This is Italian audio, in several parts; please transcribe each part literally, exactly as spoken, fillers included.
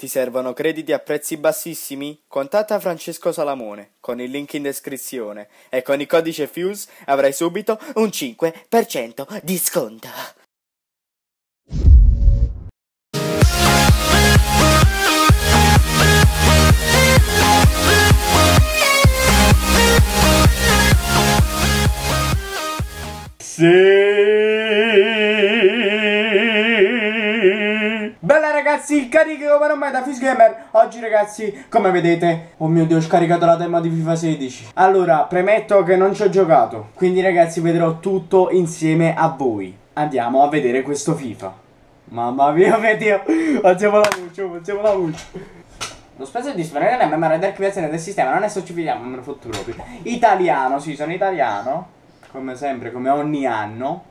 Ti servono crediti a prezzi bassissimi? Contatta Francesco Salamone con il link in descrizione e con il codice FUSE avrai subito un cinque per cento di sconto. Sì. Bella ragazzi, il carico come non mai da FuseGamer. Oggi ragazzi, come vedete, oh mio Dio, ho scaricato la demo di FIFA sedici. Allora, premetto che non ci ho giocato, quindi ragazzi vedrò tutto insieme a voi. Andiamo a vedere questo FIFA. Mamma mia, mio Dio, alziamo la voce, alziamo la voce. Lo spazio è disponibile nella memoria di archiviazione del sistema, non è socifidiamo, me lo fotto proprio. Italiano, sì, sono italiano. Come sempre, come ogni anno.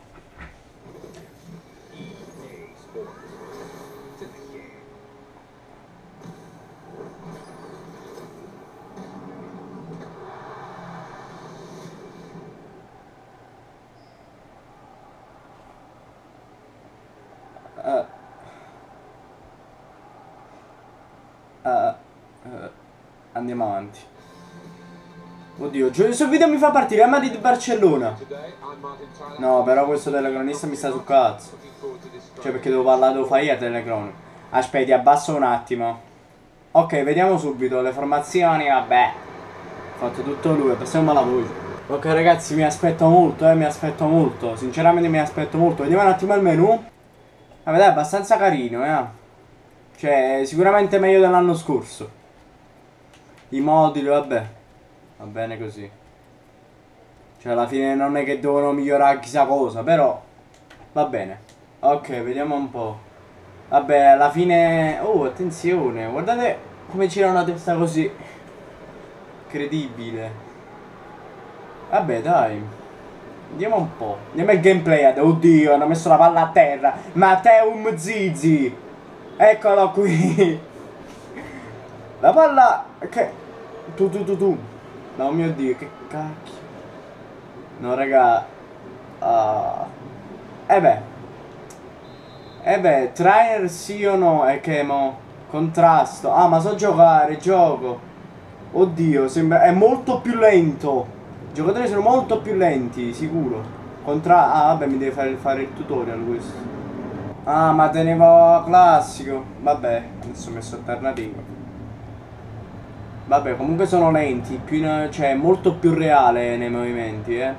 Uh. Uh. Uh. Andiamo avanti. Oddio, questo video mi fa partire a Madrid Barcellona. No, però questo telecronista mi sta sul cazzo. Cioè, perché devo parlare, devo fare io a telecrono. Aspetti, abbasso un attimo. Ok, vediamo subito le formazioni, vabbè. Ho fatto tutto lui, passiamo alla voce. Ok ragazzi, mi aspetto molto, eh, mi aspetto molto. Sinceramente mi aspetto molto. Vediamo un attimo il menu. Vabbè, dai, è abbastanza carino, eh. Cioè, sicuramente meglio dell'anno scorso. I moduli, vabbè. Va bene così. Cioè alla fine non è che devono migliorare chissà cosa, però va bene. Ok, vediamo un po'. Vabbè, alla fine... Oh, attenzione, guardate come gira una testa così. Incredibile. Vabbè, dai. Andiamo un po'. Andiamo al gameplay. Oddio, hanno messo la palla a terra. Matteo Zizi. Eccolo qui. La palla... Che... Tu, tu, tu, tu. No mio Dio, che cacchio. No raga. uh. E beh E beh, trainer sì o no? E che mo? Contrasto. Ah, ma so giocare, gioco. Oddio, sembra... È molto più lento. I giocatori sono molto più lenti, sicuro. Contra... Ah, vabbè, mi deve fare, fare il tutorial questo. Ah, ma tenevo classico. Vabbè, adesso ho messo alternativo. Vabbè, comunque sono lenti, più in, cioè molto più reale nei movimenti, eh.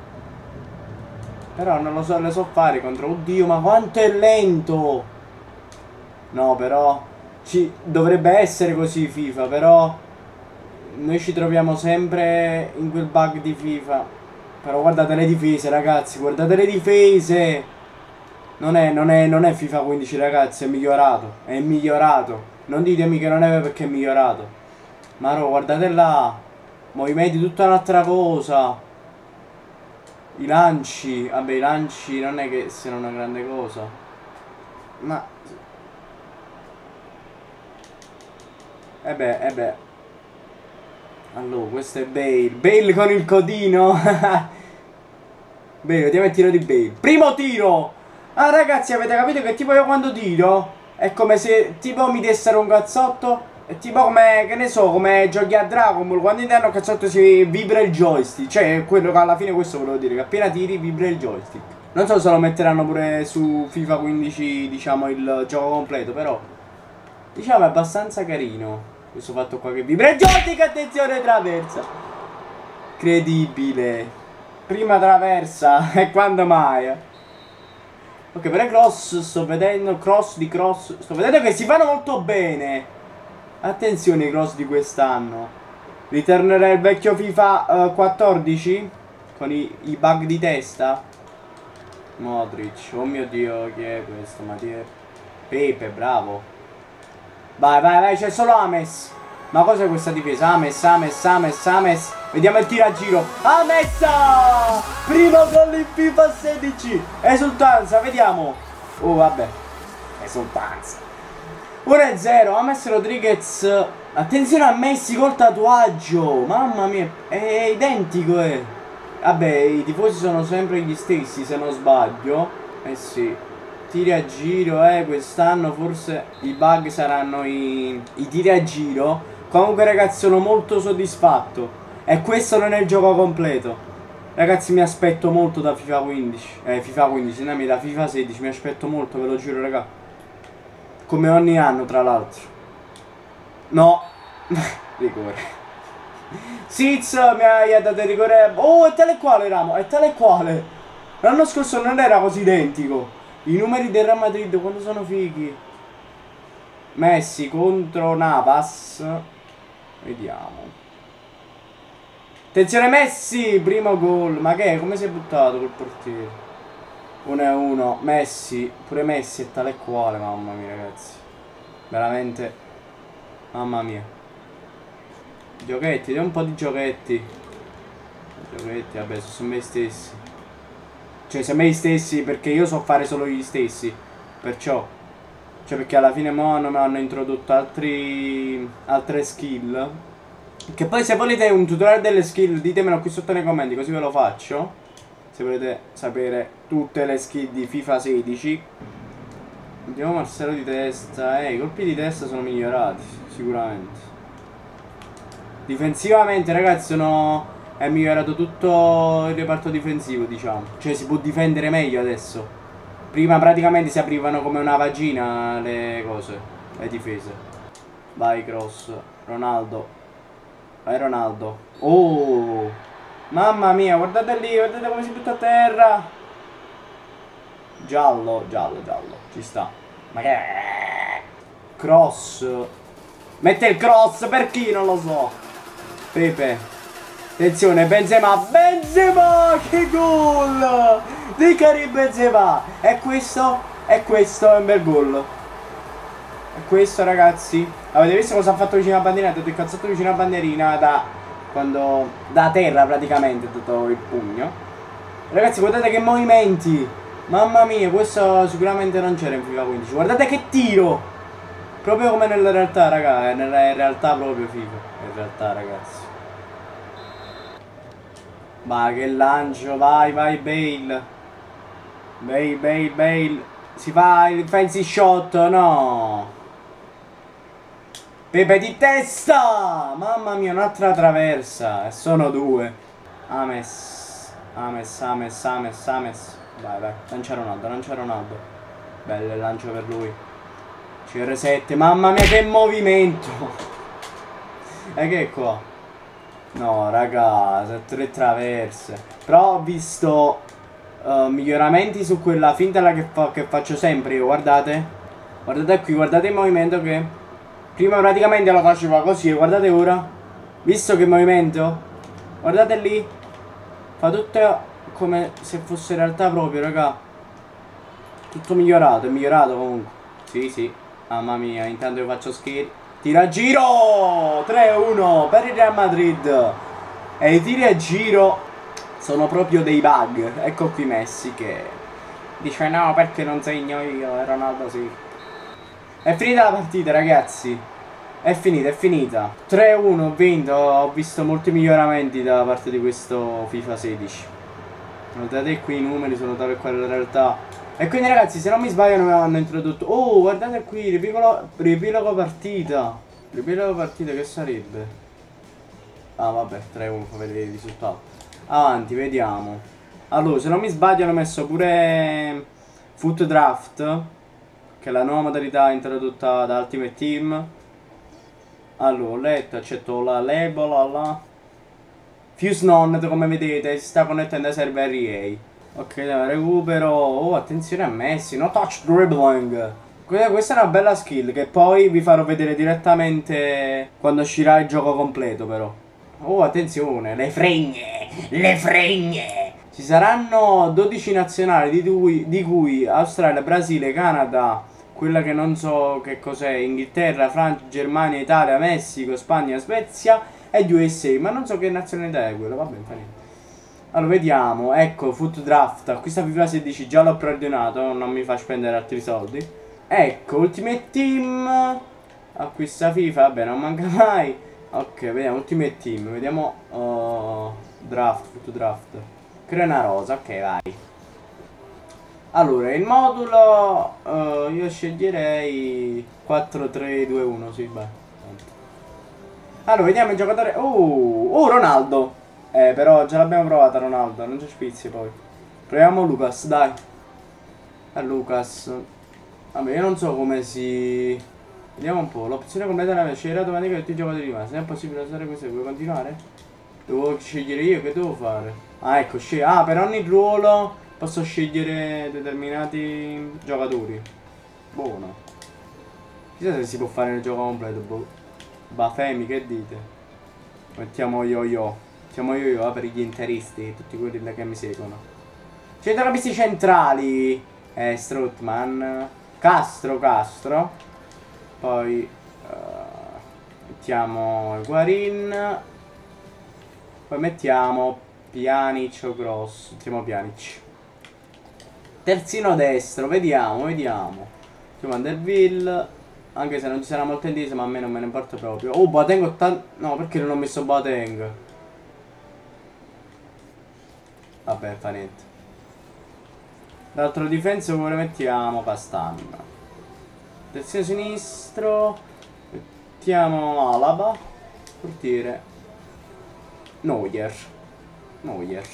Però non lo so, le so fare contro... Oddio, ma quanto è lento! No, però... Ci dovrebbe essere così FIFA, però... Noi ci troviamo sempre in quel bug di FIFA. Però guardate le difese, ragazzi, guardate le difese! Non è, non è, non è FIFA quindici, ragazzi, è migliorato. È migliorato. Non ditemi che non è perché è migliorato. Ma no, guardate là. Movimenti, tutta un'altra cosa. I lanci. Vabbè, i lanci non è che siano una grande cosa. Ma... E beh, e beh. Allora, questo è Bale. Bale con il codino. Bale, vediamo il tiro di Bale. Primo tiro. Ah ragazzi, avete capito che tipo io quando tiro è come se tipo mi dessero un cazzotto. È tipo come, che ne so, come giochi a Dragon Ball, quando interno il cazzotto si vibra il joystick. Cioè, quello che alla fine questo volevo dire, che appena tiri vibra il joystick. Non so se lo metteranno pure su FIFA quindici, diciamo, il gioco completo, però diciamo è abbastanza carino questo fatto qua che vibra il joystick. Attenzione, traversa. Incredibile. Prima traversa, e quando mai? Ok, per il cross sto vedendo, cross di cross, sto vedendo che si fanno molto bene. Attenzione ai cross di quest'anno. Ritornerà il vecchio FIFA uh, quattordici con i, i bug di testa. Modric. Oh mio Dio, chi è questo? Ma chi è? Pepe, bravo. Vai, vai, vai, c'è solo Ames. Ma cos'è questa difesa? Ames, Ames, Ames, Ames. Vediamo il tiro a giro. Amessa! Primo gol in FIFA sedici. Esultanza, vediamo. Oh, vabbè. Esultanza. uno a zero, James Rodriguez. Attenzione a Messi col tatuaggio. Mamma mia, è identico, eh. Vabbè, i tifosi sono sempre gli stessi, se non sbaglio. Eh sì. tiri a giro, eh, quest'anno forse i bug saranno i, i tiri a giro. Comunque ragazzi sono molto soddisfatto. E questo non è il gioco completo. Ragazzi mi aspetto molto da FIFA quindici. Eh, FIFA quindici, no, da FIFA sedici, mi aspetto molto, ve lo giuro raga. Come ogni anno tra l'altro. No. Rigore. Siz mi hai dato il rigore. Oh, è tale quale Ramo, è tale quale. L'anno scorso non era così identico. I numeri del Real Madrid quando sono fighi. Messi contro Navas. Vediamo. Attenzione Messi, primo gol. Ma che è? Come si è buttato col portiere? uno a uno. Messi, pure Messi è tale quale, mamma mia ragazzi. Veramente. Mamma mia. Giochetti, dai un po' di giochetti. Giochetti, vabbè, sono me stessi. Cioè, sono me stessi perché io so fare solo gli stessi. Perciò. Cioè, perché alla fine mo hanno, hanno introdotto altri altre skill. Che poi se volete un tutorial delle skill ditemelo qui sotto nei commenti, così ve lo faccio. Se volete sapere tutte le skill di FIFA sedici. Vediamo Marcelo di testa. Eh, i colpi di testa sono migliorati, sicuramente. Difensivamente ragazzi sono... è migliorato tutto il reparto difensivo, diciamo. Cioè si può difendere meglio adesso. Prima praticamente si aprivano come una vagina le cose, le difese. Vai cross. Ronaldo. Vai Ronaldo. Oh, mamma mia, guardate lì, guardate come si butta a terra. Giallo, giallo, giallo. Ci sta. Ma che è? Cross. Mette il cross per chi non lo so. Pepe. Attenzione, Benzema. Benzema, che gol di Karim Benzema. E questo, e questo è un bel gol. E questo ragazzi, avete visto cosa ha fatto vicino alla bandierina? Ha dato il cazzotto vicino alla bandierina da quando, da terra praticamente, tutto il pugno. Ragazzi guardate che movimenti. Mamma mia, questo sicuramente non c'era in FIFA quindici. Guardate che tiro. Proprio come nella realtà, raga. È nella realtà proprio FIFA. In realtà ragazzi. Ma che lancio, vai, vai Bale. Bale, Bale, Bale. Si fa il fancy shot, no. Pepe di testa. Mamma mia, un'altra traversa. E sono due. Ames. Ames, Ames, Ames, Ames. Vai, vai, lancia Ronaldo, lancia Ronaldo. Bello il lancio per lui. C R sette, mamma mia che movimento. E che è qua? No raga, tre traverse. Però ho visto uh, miglioramenti su quella finta là che, fa, che faccio sempre io, guardate. Guardate qui, guardate il movimento che prima praticamente lo faceva così e guardate ora. Visto che movimento? Guardate lì. Fa tutto come se fosse in realtà proprio, raga. Tutto migliorato, è migliorato comunque. Sì, sì. Mamma mia, intanto io faccio skill. Tira a giro! tre a uno per il Real Madrid. E i tiri a giro sono proprio dei bug. Ecco qui Messi che dice no perché non segno io e Ronaldo sì. È finita la partita ragazzi. È finita, è finita. tre a uno, ho vinto. Ho visto molti miglioramenti da parte di questo FIFA sedici. Guardate qui i numeri sono tale quale la realtà. E quindi ragazzi se non mi sbaglio non hanno introdotto. Oh guardate qui, riepilogo, riepilogo partita. Riepilogo partita che sarebbe? Ah vabbè, tre a uno fa vedere il risultato. Avanti, vediamo. Allora se non mi sbaglio hanno messo pure Foot Draft, che è la nuova modalità introdotta da Ultimate Team. Allora ho letto, accetto la label là. Fuse non, come vedete si sta connettendo ai server E A. Ok, recupero. Oh, attenzione a Messi, no touch dribbling. Questa è una bella skill che poi vi farò vedere direttamente quando uscirà il gioco completo però. Oh, attenzione, le fregne, le fregne. Ci saranno dodici nazionali di cui, di cui Australia, Brasile, Canada, quella che non so che cos'è, Inghilterra, Francia, Germania, Italia, Messico, Spagna, Svezia e U S A. Ma non so che nazionalità è quella, vabbè, fa niente. Allora vediamo, ecco, Foot Draft, acquista FIFA sedici, già l'ho preordinato, non mi fa spendere altri soldi. Ecco, Ultimate Team, acquista FIFA, vabbè non manca mai. Ok, vediamo, Ultimate Team, vediamo, uh, Draft, Foot Draft. Crea una rosa, ok vai. Allora, il modulo uh, io sceglierei quattro tre due uno, sì, beh. Allora, vediamo il giocatore. Uh, uh Ronaldo. Eh, però già l'abbiamo provata Ronaldo, non c'è spizio poi. Proviamo Lucas, dai. A Lucas. Vabbè, io non so come si... Vediamo un po'. L'opzione completa la scelta automatica di tutti i giocatori rimasti. Non è possibile usare questo. Vuoi continuare? Devo scegliere io, che devo fare? Ah, ecco, scegli. Ah, per ogni ruolo posso scegliere determinati giocatori. Buono. Chissà se si può fare nel gioco completo, boh. Bafemi, che dite? Mettiamo yo-yo. Mettiamo yo-yo per gli interisti, tutti quelli che mi seguono. Centrocampisti centrali. Eh, Strootman. Castro, Castro. Poi uh, mettiamo Guarin. Poi mettiamo Pjanic o Gross. Mettiamo Pjanic. Terzino destro, vediamo, vediamo. Mettiamo Vanderbilt. Anche se non ci sarà molto indice, ma a me non me ne importa proprio. Oh, Boateng ottanta... No, perché non ho messo Boateng? Vabbè, fa niente. L'altro difensore lo mettiamo Castanna. Terzino sinistro. Mettiamo Alaba. Portiere Neuer. Neuer.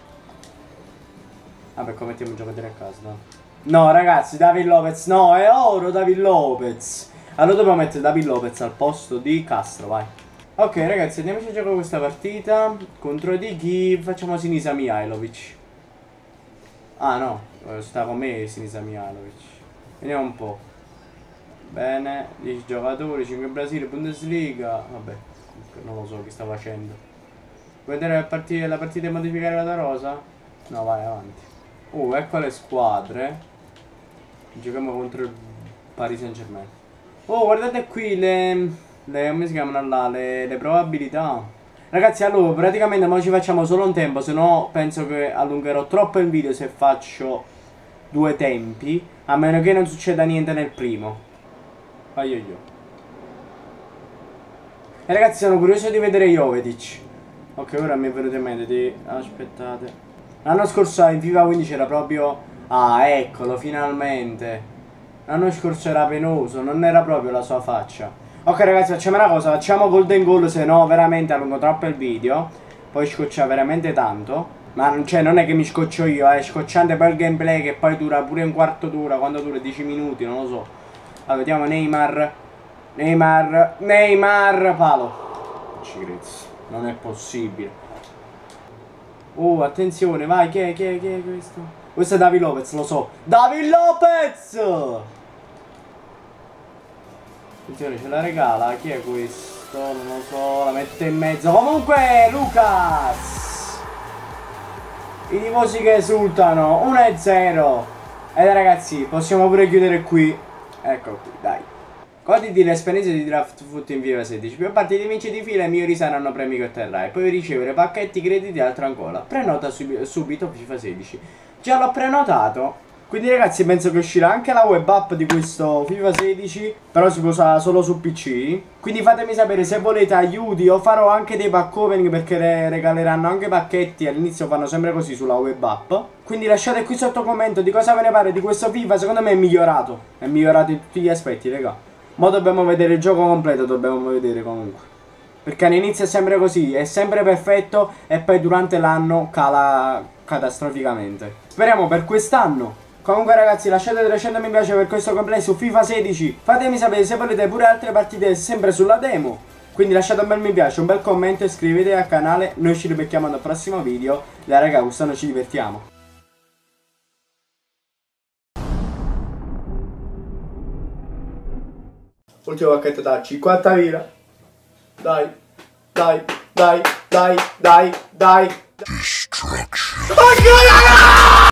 Vabbè, come mettiamo un giocatore a caso, no? No, ragazzi, David Lopez. No, è oro David Lopez. Allora dobbiamo mettere David Lopez al posto di Castro, vai. Ok, ragazzi, andiamoci a giocare questa partita. Contro di chi? Facciamo Sinisa Mihajlovic. Ah, no. Sta con me Sinisa Mihajlovic. Vediamo un po'. Bene, dieci giocatori, cinque Brasile, Bundesliga. Vabbè, non lo so che sta facendo. Vuoi vedere la partita, la partita e modificare la tua rosa? No, vai avanti. Oh, ecco le squadre. Giochiamo contro il Paris Saint Germain. Oh, guardate qui le... le come si chiamano là? Le, le probabilità. Ragazzi, allora, praticamente noi ci facciamo solo un tempo. Se no, penso che allungherò troppo il video se faccio due tempi. A meno che non succeda niente nel primo. Vai io io. E ragazzi, sono curioso di vedere Jovetic. Ok, ora mi è venuto in mente di... Aspettate. L'anno scorso in FIFA quindici era proprio... Ah, eccolo, finalmente. L'anno scorso era penoso, non era proprio la sua faccia. Ok ragazzi, facciamo una cosa, facciamo golden goal, se no veramente allungo troppo il video. Poi scoccia veramente tanto. Ma cioè non è che mi scoccio io, è eh, scocciante poi il gameplay che poi dura pure un quarto d'ora, quando dura dieci minuti, non lo so. Allora, vediamo Neymar. Neymar, Neymar, palo. Non ci credo, non è possibile. Oh, attenzione, vai, chi è, chi è, chi è questo? Questo è David Lopez, lo so. David Lopez! Attenzione, ce la regala. Chi è questo? Non lo so, la mette in mezzo. Comunque, Lucas! I tifosi che esultano. uno a zero. E ragazzi, possiamo pure chiudere qui. Ecco qui, dai. Goditi l'esperienza di Draft Foot in FIFA sedici. Più partite vinci di fila e migliori saranno premi che otterrai. Puoi ricevere pacchetti, crediti e altro ancora. Prenota sub subito FIFA sedici. Già l'ho prenotato. Quindi ragazzi penso che uscirà anche la web app di questo FIFA sedici. Però si può usare solo su P C. Quindi fatemi sapere se volete aiuti. O farò anche dei pack opening perché re regaleranno anche pacchetti. All'inizio fanno sempre così sulla web app. Quindi lasciate qui sotto commento di cosa ve ne pare di questo FIFA. Secondo me è migliorato. È migliorato in tutti gli aspetti, raga. Ma dobbiamo vedere il gioco completo, dobbiamo vedere comunque. Perché all'inizio è sempre così, è sempre perfetto e poi durante l'anno cala catastroficamente. Speriamo per quest'anno. Comunque ragazzi, lasciate trecento mi piace per questo gameplay su FIFA sedici. Fatemi sapere se volete pure altre partite sempre sulla demo. Quindi lasciate un bel mi piace, un bel commento e iscrivetevi al canale. Noi ci ribecchiamo al prossimo video. Dai raga, quest'anno ci divertiamo. Ultimo pacchetto da cinquantamila. Dai, dai, dai, dai, dai, dai. Destruction.